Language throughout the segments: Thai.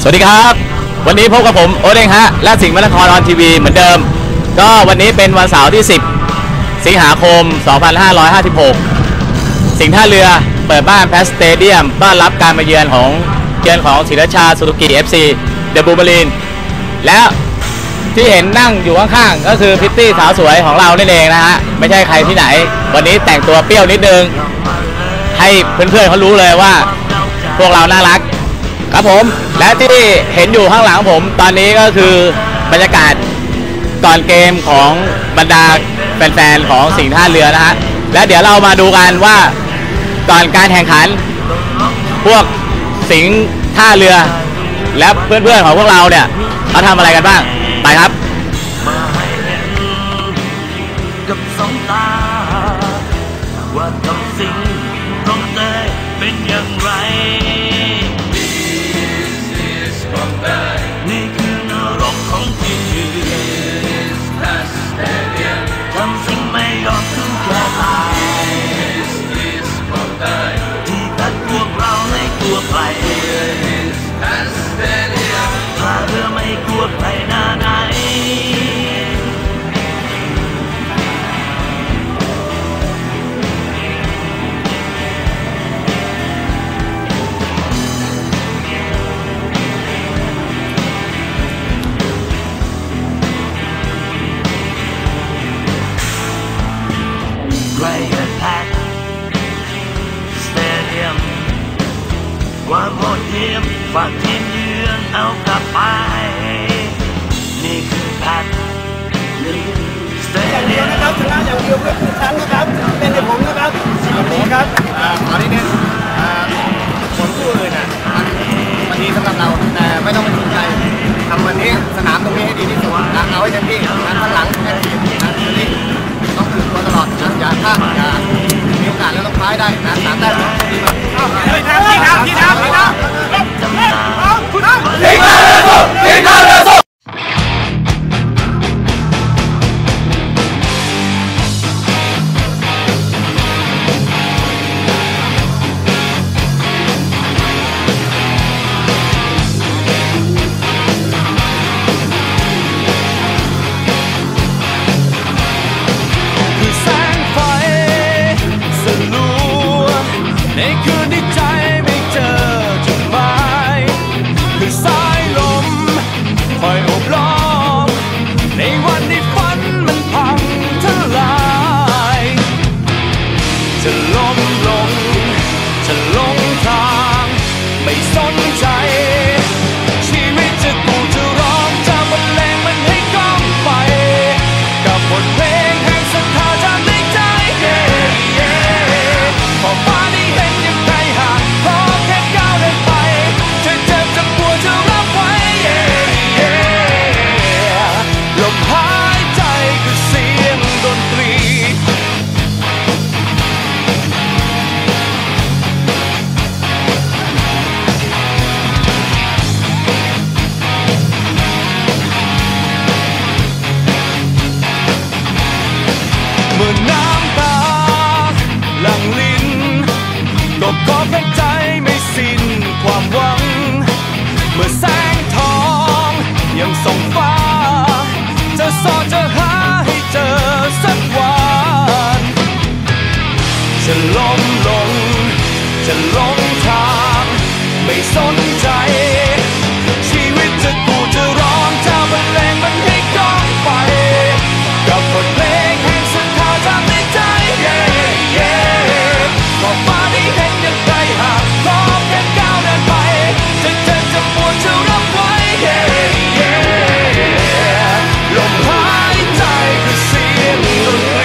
สวัสดีครับวันนี้พบกับผมโอเด้งฮะและสิงห์มนครออนทีวีเหมือนเดิมก็วันนี้เป็นวันเสาร์ที่10สิงหาคม2556สิงห์ท่าเรือเปิดบ้านแพสสเตเดียมต้อนรับการมาเยือนของศิรชาสุตุกิ FC เดอะบูมารีนและที่เห็นนั่งอยู่ข้างๆก็คือพิตตี้สาวสวยของเรานั่นเองนะฮะไม่ใช่ใครที่ไหนวันนี้แต่งตัวเปรี้ยวนิดนึงให้เพื่อนๆเขารู้เลยว่าพวกเราน่ารักครับผมและที่เห็นอยู่ข้างหลังผมตอนนี้ก็คือบรรยากาศก่อนเกมของบรรดาแฟนๆของสิงห์ท่าเรือนะฮะและเดี๋ยวเรามาดูกันว่าก่อนการแข่งขันพวกสิงห์ท่าเรือและเพื่อนๆของพวกเราเนี่ยเขาทำอะไรกันบ้างไปครับกับสองตาว่ากับสิงห์ต้องเตยเป็นอย่างไรนี่คือนรกของจริงทำสิ่งไม่ยอมถึงแก่ตายที่ตัดพวกเราไม่กลัวใครถ้าเรือไม่กลัวใครหน้าไหนความโหดเหี้ยมฝากทีมเยือนเอากลับไปนี่คือแพทอย่างเดียวนะครับชนะอย่างเดียวเพื่อคือชั้นนะครับเป็นในผมนะครับวันนี้ครับขอนิดนึงผลคู่อื่นอ่ะมันดีสำหรับเราแต่ไม่ต้องไปสนใจทำวันนี้สนามตรงนี้ให้ดีที่สุดนะเอาให้เต็มที่นะข้างหลังแค่ทีมนะทีนี้ต้องตื่นตัวตลอดนะอย่าพลาดอย่ามีโอกาสแล้วต้องพายได้นะ3 แต้มดีมากที่น้ำจะลงทางไม่สนใจชีวิตจะกูจะร้องจะบรรเลงมันให้ก้องไปกับบทเพลงแห่งศรัทธาจากในใจขอบฟ้าได้เห็นอย่างไรหากพร้อมกันก้าวเดินไปจะเจ็บจะปวดจะรับไว้ลมหายใจคือเสียงดนตรี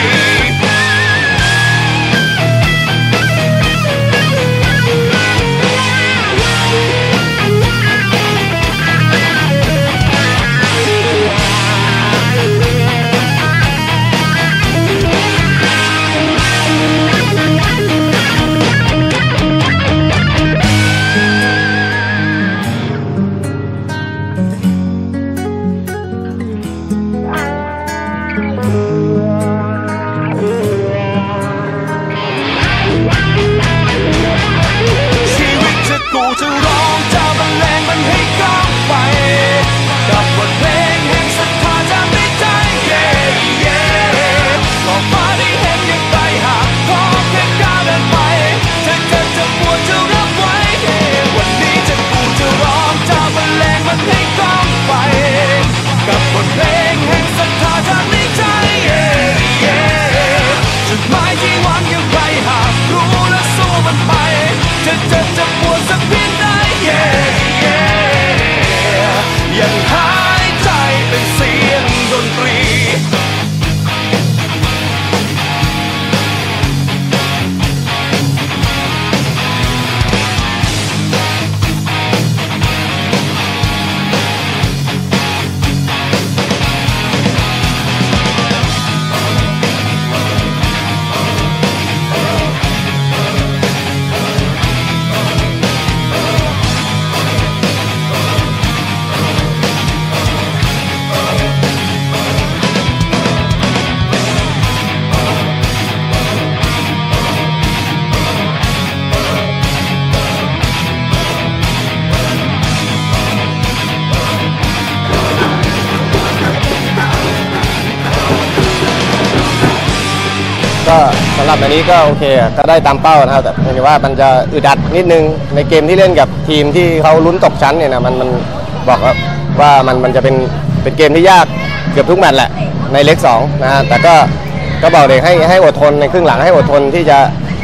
สำหรับอันนี้ก็โอเคก็ได้ตามเป้านะครับแต่เพียงแต่ว่ามันจะอึดอัดนิดนึงในเกมที่เล่นกับทีมที่เขาลุ้นตกชั้นเนี่ยนะมันบอกว่ามันจะเป็นเกมที่ยากเกือบทุกแมตช์แหละในเล็ก2นะแต่ก็บอกเด็กให้อดทนในครึ่งหลังให้อดทนที่จะ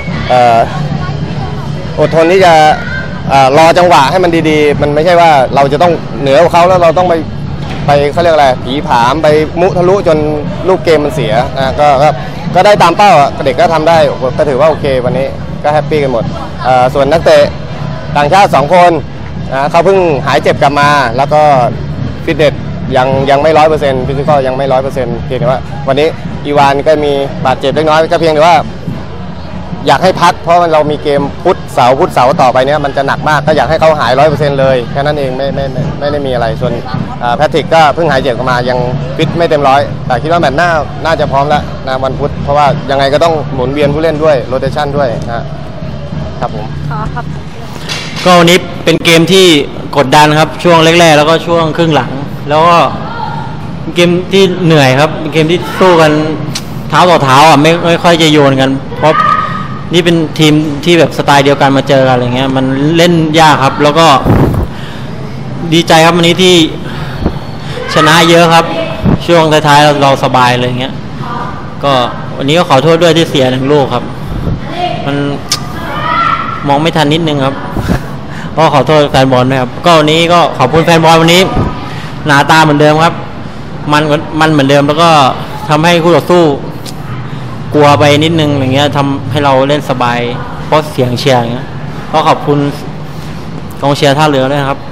รอจังหวะให้มันดีๆมันไม่ใช่ว่าเราจะต้องเหนือกว่าเขาแล้วเราต้องไปเขาเรียกอะไรผีผามไปมุทะลุจนลูกเกมมันเสียนะก็ได้ตามเป้าเด็กก็ทำได้ก็ถือว่าโอเควันนี้ก็แฮปปี้กันหมดส่วนนักเตะต่างชาติ2 คนเขาเพิ่งหายเจ็บกลับมาแล้วก็ฟิตเนสยังไม่100%ฟิสิกอลยังไม่100%เพียงแต่ว่าวันนี้อีวานก็มีบาดเจ็บเล็กน้อยก็เพียงแต่ว่าอยากให้พักเพราะเรามีเกมพุธเสาร์ต่อไปเนี้ยมันจะหนักมากก็อยากให้เขาหาย100%เลยแค่นั้นเองไม่ได้มีอะไรส่วนแพทริกก็เพิ่งหายเจ็บกลับมายังฟิตไม่เต็มร้อยแต่คิดว่าแมตช์หน้าน่าจะพร้อมแล้วนะวันพุธเพราะว่ายังไงก็ต้องหมุนเวียนผู้เล่นด้วยโรเตชันด้วยนะครับผมครับก็วันนี้เป็นเกมที่กดดันครับช่วงแรกๆแล้วก็ช่วงครึ่งหลังแล้วก็เกมที่เหนื่อยครับเกมที่สู้กันเท้าต่อเท้าไม่ค่อยจะโยนกันเพราะนี่เป็นทีมที่แบบสไตล์เดียวกันมาเจอกันอะไรเงี้ยมันเล่นยากครับแล้วก็ดีใจครับวันนี้ที่ชนะเยอะครับช่วงท้ายๆเราสบายเลยเงี้ยก็วันนี้ก็ขอโทษด้วยที่เสีย1 ลูกครับมันมองไม่ทันนิดนึงครับก็ขอโทษแฟนบอลด้วยครับก็วันนี้ก็ขอบคุณแฟนบอลวันนี้หน้าตาเหมือนเดิมครับมันเหมือนเดิมแล้วก็ทำให้คู่ต่อสู้กลัวไปนิดนึงอย่างเงี้ยทำให้เราเล่นสบายเพราะเสียงเชียร์อย่างเงี้ยก็ขอบคุณกองเชียร์ท่าเรือด้วยครับ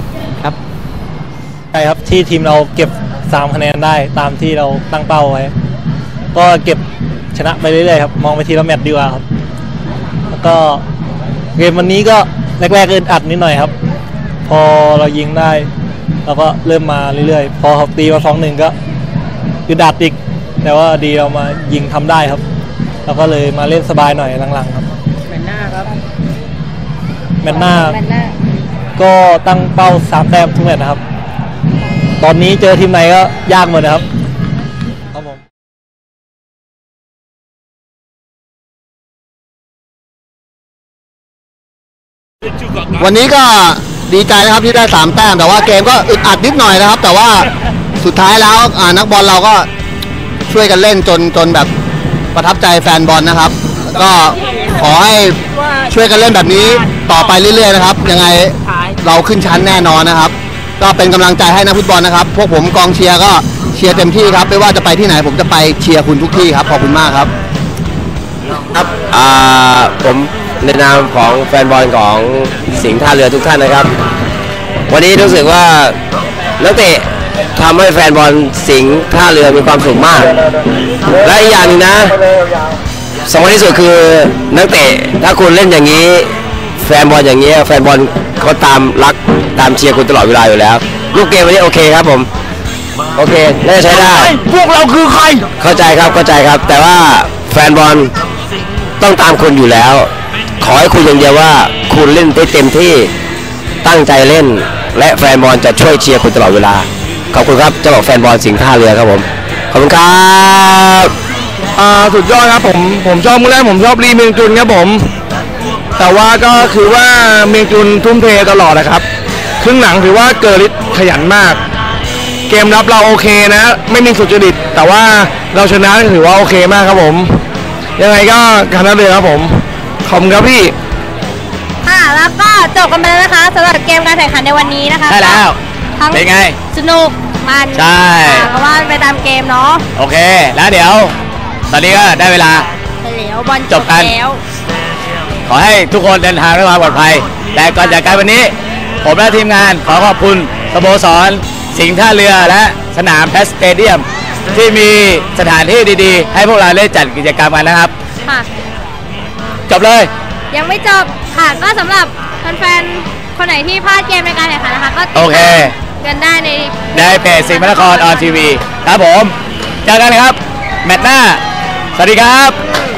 ใช่ครับที่ทีมเราเก็บ3 คะแนนได้ตามที่เราตั้งเป้าไว้ก็เก็บชนะไปเรื่อยๆครับมองไปทีละแมตช์ดีกว่าครับแล้วก็เกมวันนี้ก็แรกๆอึดอัดนิดหน่อยครับพอเรายิงได้เราก็เริ่มมาเรื่อยๆพอเขาตีมา2-1ก็อึดอัดอีกแต่ว่าดีเรามายิงทำได้ครับเราก็เลยมาเล่นสบายหน่อยหลังๆครับแมตช์หน้าครับแมตช์หน้าก็ตั้งเป้า3 แต้มทุกแมตช์นะครับตอนนี้เจอทีมไหนก็ยากหมดนะครับผมวันนี้ก็ดีใจนะครับที่ได้3 แต้มแต่ว่าเกมก็อึดอัดนิดหน่อยนะครับแต่ว่าสุดท้ายแล้วนักบอลเราก็ช่วยกันเล่นจนแบบประทับใจแฟนบอลนะครับก็ขอให้ช่วยกันเล่นแบบนี้ต่อไปเรื่อยๆนะครับยังไงเราขึ้นชั้นแน่นอนนะครับก็เป็นกำลังใจให้นักฟุตบอลนะครับพวกผมกองเชียร์ก็เชียร์เต็มที่ครับไม่ว่าจะไปที่ไหนผมจะไปเชียร์คุณทุกที่ครับขอบคุณมากครับครับผมในนามของแฟนบอลของสิงห์ท่าเรือทุกท่านนะครับวันนี้รู้สึกว่านักเตะทำให้แฟนบอลสิงห์ท่าเรือมีความสุขมากและอีกอย่างนึงนะสำคัญที่สุดคือนักเตะถ้าคุณเล่นอย่างนี้แฟนบอลอย่างนี้แฟนบอลเขาตามรักตามเชียร์คุณตลอดเวลาอยู่แล้วลูกเกมวันนี้โอเคครับผมโอเคน่าจะใช้ได้พวกเราคือใครเข้าใจครับแต่ว่าแฟนบอลต้องตามคุณอยู่แล้วขอให้คุณอย่างเดียวว่าคุณเล่นได้เต็มที่ตั้งใจเล่นและแฟนบอลจะช่วยเชียร์คุณตลอดเวลาขอบคุณครับเจ้าของแฟนบอลสิงห์ท่าเรือครับผมขอบคุณครับสุดยอดครับผมชอบมือแรกผมชอบลีเมียงจุนครับผมแต่ว่าก็คือว่าเมียงจุนทุ่มเทตลอดนะครับครึ่งหลังถือว่าเกิดฤทธิ์ขยันมากเกมรับเราโอเคนะไม่มีสุจริตแต่ว่าเราชนะถือว่าโอเคมากครับผมยังไงก็การท่าเรือครับผมขอบคุณครับพี่ค่ะแล้วก็จบกันไปแล้วนะคะสำหรับเกมการแข่งขันในวันนี้นะคะใช่แล้วเป็นไงสนุกมันใช่เพราะว่าไปตามเกมเนาะโอเคแล้วเดี๋ยวตอนนี้ก็ได้เวลาแล้วบอลจบแล้วขอให้ทุกคนเดินทางด้วยความปลอดภัยแต่ก่อนจากกันวันนี้ผมและทีมงานขอขอบคุณสโมสรสิงห์ท่าเรือและสนามแพสสเตเดียมที่มีสถานที่ดีๆให้พวกเราได้จัดกิจกรรมกันนะครับค่ะจบเลยยังไม่จบค่ะก็สำหรับแฟนๆคนไหนที่พลาดเกมในการแข่งขันนะคะก็โอเคกันได้ในเพจสิงห์มหานครออนทีวีครับผมเจอกันเลยครับแมตช์หน้าสวัสดีครับ